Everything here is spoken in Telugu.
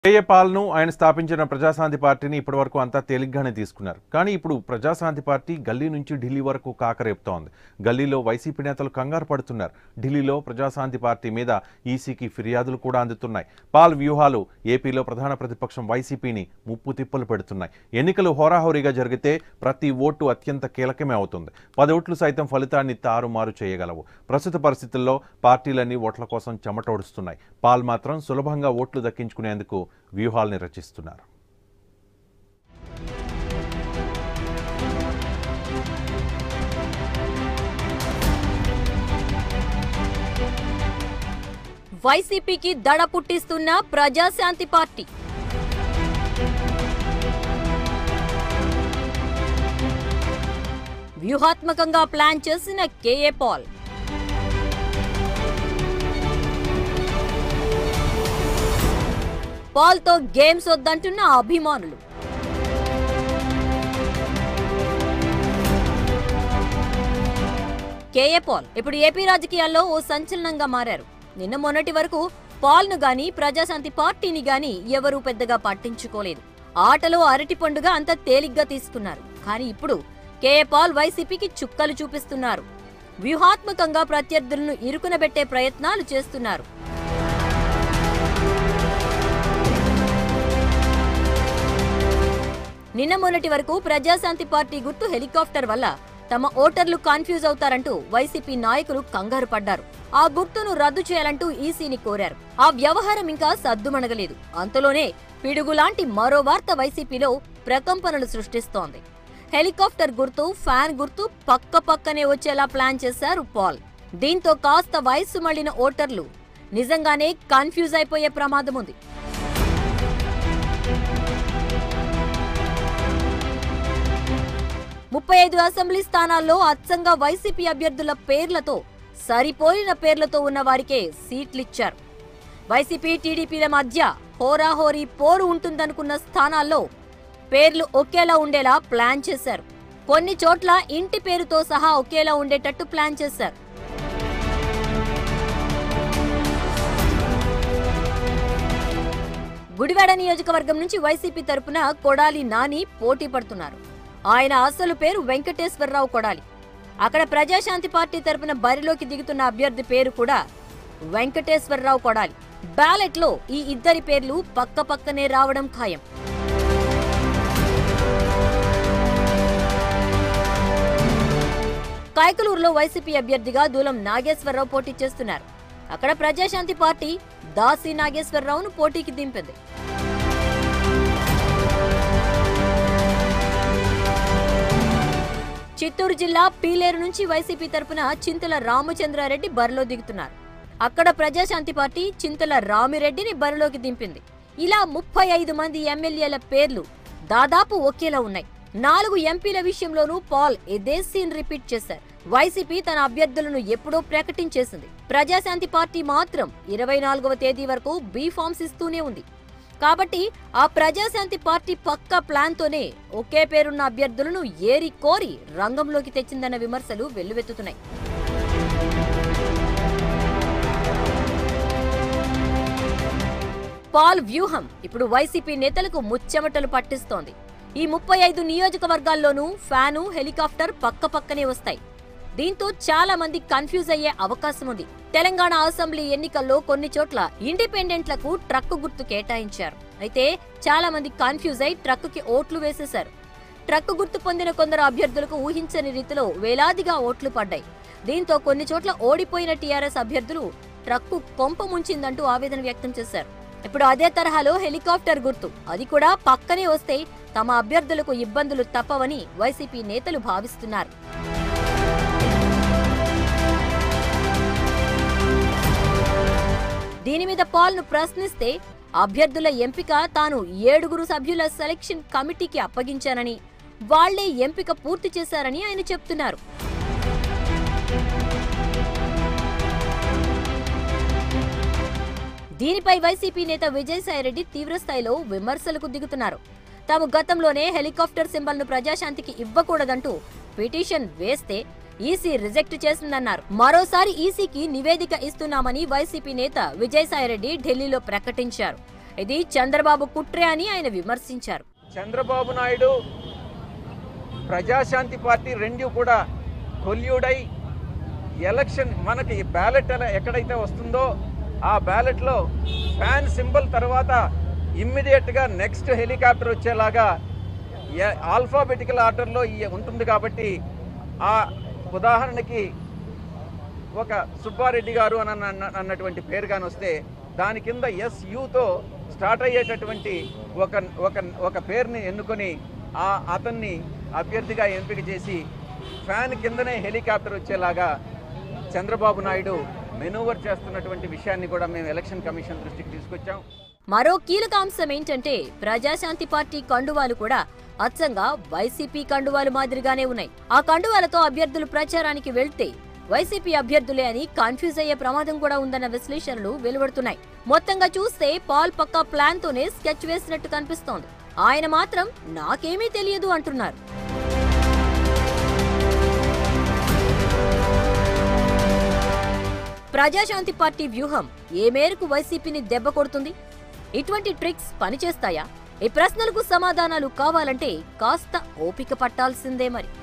కేఏ పాల్ను ఆయన స్థాపించిన ప్రజాశాంతి పార్టీని ఇప్పటివరకు అంతా తేలిగ్గానే తీసుకున్నారు. కానీ ఇప్పుడు ప్రజాశాంతి పార్టీ గల్లీ నుంచి ఢిల్లీ వరకు కాకరేపుతోంది. గల్లీలో వైసీపీ నేతలు కంగారు పడుతున్నారు. ఢిల్లీలో ప్రజాశాంతి పార్టీ మీద ఈసీకి ఫిర్యాదులు కూడా అందుతున్నాయి. పాల్ వ్యూహాలు ఏపీలో ప్రధాన ప్రతిపక్షం వైసీపీని ముప్పు తిప్పలు పెడుతున్నాయి. ఎన్నికలు హోరాహోరీగా జరిగితే ప్రతి ఓటు అత్యంత కీలకమే అవుతుంది. 10 ఓట్లు సైతం ఫలితాన్ని తారుమారు చేయగలవు. ప్రస్తుత పరిస్థితుల్లో పార్టీలన్నీ ఓట్ల కోసం చెమటోడుస్తున్నాయి. పాల్ మాత్రం సులభంగా ఓట్లు దక్కించుకునేందుకు వ్యూహాల్ని రచిస్తున్నారు. వైసీపీకి దడ పుట్టిస్తున్న ప్రజాశాంతి పార్టీ. వ్యూహాత్మకంగా ప్లాన్ చేసిన కేఏ పాల్. పాల్తో గేమ్స్ వద్దంటున్న అభిమానులు. కేఏ పాల్ ఇప్పుడు ఏపీ రాజకీయాల్లో ఓ సంచలనంగా మారారు. నిన్న మొన్నటి వరకు పాల్ను గాని ప్రజాశాంతి పార్టీని గాని ఎవరూ పెద్దగా పట్టించుకోలేదు. ఆటలో అరటి పండుగ అంత తేలిగ్గా తీసుకున్నారు. కానీ ఇప్పుడు కేఏ పాల్ వైసీపీకి చుక్కలు చూపిస్తున్నారు. వ్యూహాత్మకంగా ప్రత్యర్థులను ఇరుకునబెట్టే ప్రయత్నాలు చేస్తున్నారు. నిన్న మొన్నటి వరకు ప్రజాశాంతి పార్టీ గుర్తు హెలికాప్టర్ వల్ల తమ ఓటర్లు కన్ఫ్యూజ్ అవుతారంటూ వైసీపీ నాయకులు కంగారు పడ్డారు. ఆ గుర్తును రద్దు చేయాలంటూ ఈసీని కోరారు. ఆ వ్యవహారం ఇంకా సద్దుమణగలేదు. అంతలోనే పిడుగులాంటి మరో వార్త వైసీపీలో ప్రకంపనలు సృష్టిస్తోంది. హెలికాప్టర్ గుర్తు, ఫ్యాన్ గుర్తు పక్కనే వచ్చేలా ప్లాన్ చేశారు పాల్. దీంతో కాస్త వయస్సు మళ్లిన ఓటర్లు నిజంగానే కన్ఫ్యూజ్ అయిపోయే ప్రమాదం ఉంది. ముప్పై 35 అసెంబ్లీ స్థానాల్లో అచ్చంగా వైసీపీ అభ్యర్థుల పేర్లతో సరిపోలిన పేర్లతో ఉన్న వారికే సీట్లిచ్చారు. వైసీపీ టీడీపీల మధ్య హోరాహోరీ పోరు ఉంటుందనుకున్న స్థానాల్లో పేర్లు ఒకేలా ఉండేలా ప్లాన్ చేశారు. కొన్ని చోట్ల ఇంటి పేరుతో సహా ఒకేలా ఉండేటట్టు ప్లాన్ చేశారు. గుడివాడ నియోజకవర్గం నుంచి వైసీపీ తరపున కొడాలి నాని పోటీ పడుతున్నారు. ఆయన అసలు పేరు వెంకటేశ్వరరావు కొడాలి. అక్కడ ప్రజాశాంతి పార్టీ తరపున బరిలోకి దిగుతున్న అభ్యర్థి పేరు కూడా వెంకటేశ్వరరావు కొడాలి. బ్యాలెట్ లో ఈ ఇద్దరి పేర్లు పక్కనే రావడం ఖాయం. కైకలూరులో వైసీపీ అభ్యర్థిగా దూలం నాగేశ్వరరావు పోటీ చేస్తున్నారు. అక్కడ ప్రజాశాంతి పార్టీ దాసి నాగేశ్వరరావును పోటీకి దింపింది. చిత్తూరు జిల్లా పీలేరు నుంచి వైసీపీ తరపున చింతల రామచంద్రారెడ్డి బరిలో దిగుతున్నారు. అక్కడ ప్రజాశాంతి పార్టీ చింతల రామిరెడ్డిని బరిలోకి దింపింది. ఇలా 35 మంది ఎమ్మెల్యేల పేర్లు దాదాపు ఒకేలా ఉన్నాయి. 4 ఎంపీల విషయంలోనూ పాల్ ఇదే సీన్ రిపీట్ చేశారు. వైసీపీ తన అభ్యర్థులను ఎప్పుడో ప్రకటించేసింది. ప్రజాశాంతి పార్టీ మాత్రం 24వ తేదీ వరకు బీ ఫామ్స్ ఇస్తూనే ఉంది. కాబట్టి ఆ ప్రజాశాంతి పార్టీ పక్కా ప్లాన్ తోనే ఒకే పేరున్న అభ్యర్థులను ఏరి కోరి రంగంలోకి తెచ్చిందన్న విమర్శలు వెల్లువెత్తుతున్నాయి. పాల్ వ్యూహం ఇప్పుడు వైసీపీ నేతలకు ముచ్చెమటలు పట్టిస్తోంది. ఈ 35 నియోజకవర్గాల్లోనూ ఫ్యాను, హెలికాప్టర్ పక్కనే వస్తాయి. దీంతో చాలా మంది కన్ఫ్యూజ్ అయ్యే అవకాశం ఉంది. తెలంగాణ అసెంబ్లీ ఎన్నికల్లో కొన్ని చోట్ల ఇండిపెండెంట్లకు ట్రక్కు గుర్తు కేటాయించారు. అయితే చాలా మంది కన్ఫ్యూజ్ అయి ట్రక్కుకి ఓట్లు వేసేశారు. ట్రక్కు గుర్తు పొందిన కొందరు అభ్యర్థులకు ఊహించని రీతిలో వేలాదిగా ఓట్లు పడ్డాయి. దీంతో కొన్ని చోట్ల ఓడిపోయిన టీఆర్ఎస్ అభ్యర్థులు ట్రక్కు కొంప ముంచిందంటూ ఆవేదన వ్యక్తం చేశారు. ఇప్పుడు అదే తరహాలో హెలికాప్టర్ గుర్తు, అది కూడా పక్కనే వస్తే తమ అభ్యర్థులకు ఇబ్బందులు తప్పవని వైసీపీ నేతలు భావిస్తున్నారు. దీని మీద పాల్ ను ప్రశ్నిస్తే అభ్యర్థుల ఎంపిక తాను 7 సభ్యుల సెలక్షన్ కమిటీకి అప్పగించానని, వాళ్లే ఎంపిక పూర్తి చేశారని ఆయన చెప్తున్నారు. దీనిపై వైసీపీ నేత విజయసాయిరెడ్డి తీవ్రస్థాయిలో విమర్శలకు దిగుతున్నారు. తాము గతంలోనే హెలికాప్టర్ సింబల్ ను ప్రజాశాంతికి ఇవ్వకూడదంటూ పిటిషన్ వేస్తే ఈసీ రిజెక్ట్ చేసిందన్నారు. మరోసారి ఈసీకి నివేదిక ఇస్తున్నామని వైసీపీ నేత విజయసాయిరెడ్డి ఢిల్లీలో ప్రకటించారు. ఇది చంద్రబాబు కుట్రే అని ఆయన విమర్శించారు. చంద్రబాబు నాయుడు ప్రజాశాంతి పార్టీ రెండు కూడా కొల్యూడై ఎలక్షన్ మనకి బ్యాలెట్ ఎక్కడైతే వస్తుందో ఆ బ్యాలెట్లో ఫ్యాన్ సింబల్ తర్వాత ఇమ్మీడియట్గా నెక్స్ట్ హెలికాప్టర్ వచ్చేలాగా ఆల్ఫాబెటికల్ ఆర్డర్లో ఉంటుంది. కాబట్టి ఆ ఉదాహరణకి ఒక సుబ్బారెడ్డి గారు అన్నటువంటి పేరు కానీ వస్తే దాని కింద SUతో స్టార్ట్ అయ్యేటటువంటి ఒక పేరుని ఎన్నుకొని అతన్ని అభ్యర్థిగా ఎంపిక చేసి ఫ్యాన్ కిందనే హెలికాప్టర్ వచ్చేలాగా చంద్రబాబు నాయుడు మెనూవర్ చేస్తున్నటువంటి విషయాన్ని కూడా మేము ఎలక్షన్ కమిషన్ దృష్టికి తీసుకొచ్చాం. మరో కీలక అంశం ఏంటంటే ప్రజాశాంతి పార్టీ కండువాలు కూడా అచ్చంగా వైసీపీ కండువాలు మాదిరిగానే ఉన్నాయి. ఆ కండువాలతో అభ్యర్థులు ప్రచారానికి వెళ్తే వైసీపీ అభ్యర్థులే అని కన్ఫ్యూజ్ అయ్యే ప్రమాదం కూడా ఉందన్న విశ్లేషణలు వెలువడుతున్నాయి. మొత్తంగా చూస్తే పాల్ పక్కా ప్లాన్ తోనే స్కెచ్ వేసినట్టు కనిపిస్తోంది. ఆయన మాత్రం నాకేమీ తెలియదు అంటున్నారు. ప్రజాశాంతి పార్టీ వ్యూహం ఏ మేరకు వైసీపీని దెబ్బ కొడుతుంది? ఇటువంటి ట్రిక్స్ పనిచేస్తాయా? ఈ ప్రశ్నలకు సమాధానాలు కావాలంటే కాస్త ఓపిక పట్టాల్సిందే మరి.